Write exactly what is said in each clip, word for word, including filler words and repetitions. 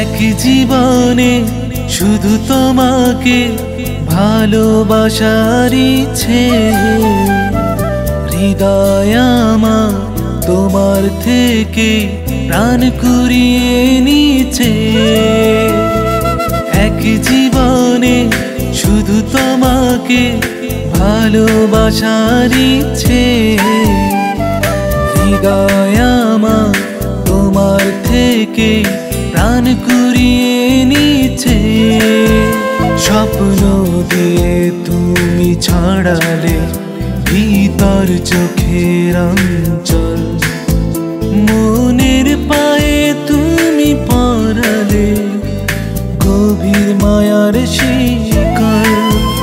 এক জীবনে শুধু তোমাকে ভালোবাসার ইচ্ছে, হৃদয় আমার তোমার থেকে প্রাণ কুড়িয়ে নিচ্ছে। এক জীবনে শুধু তোমাকে ভালোবাসার ইচ্ছে, হৃদয় আমার তোমার থেকে প্রাণ কুড়িয়ে নিচ্ছে। স্বপ্ন দিয়ে তুমি ছড়ালে ভিতর চোখের অঞ্চল, মনের পায়ে তুমি পরালে গভীর মায়ার শিকল।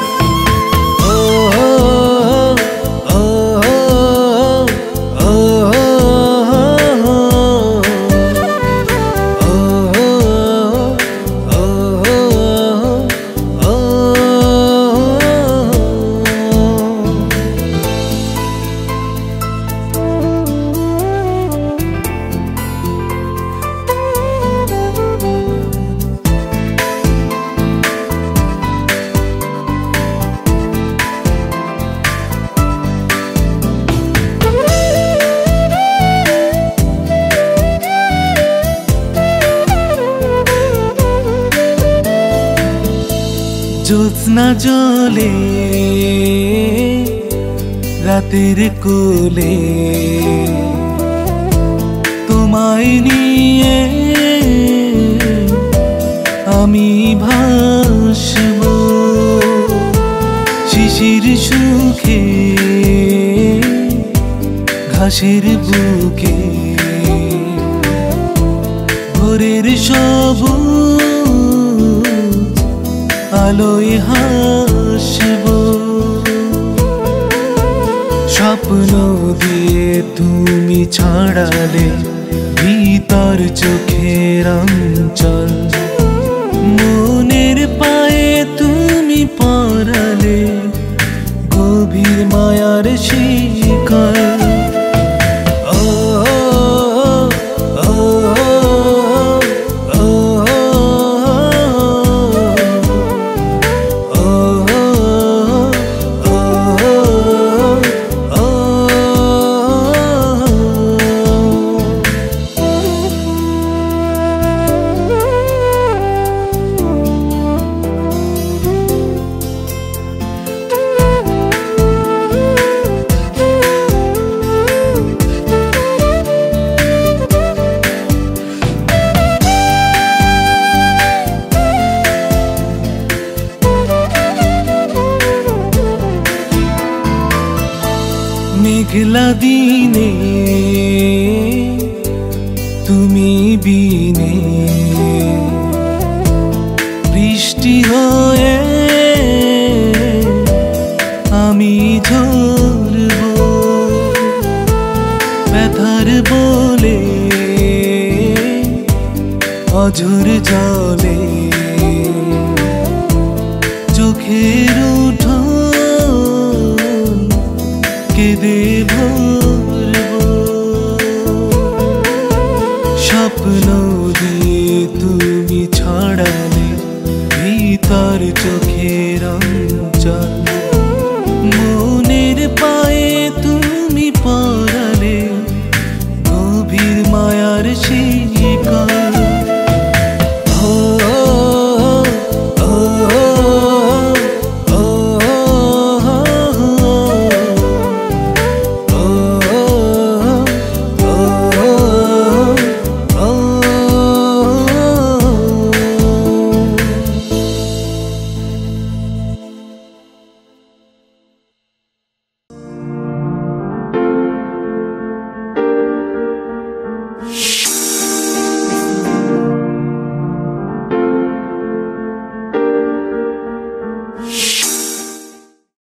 জ্যোৎস্না জলে রাতের কোলে তোমায় নিয়ে আমি ভাসব। শিশির সুখে ঘাসের বুকে ভোরের সবুজ আলোয় হাসব। স্বপ্ন দিয়ে তুমি ছড়ালে ভিতর চোখের অঞ্চল, মনের পায়ে তুমি পরালে গভীর মায়ার শিকল। মেঘলা দিনে তুমি বিনে বৃষ্টি হয়ে আমি ঝরব। ব্যথার বলে অঝোর জলে চোখের উঠোন কেঁদে ভরব। স্বপ্ন দিয়ে তুমি ছড়ালে ভিতর চোখে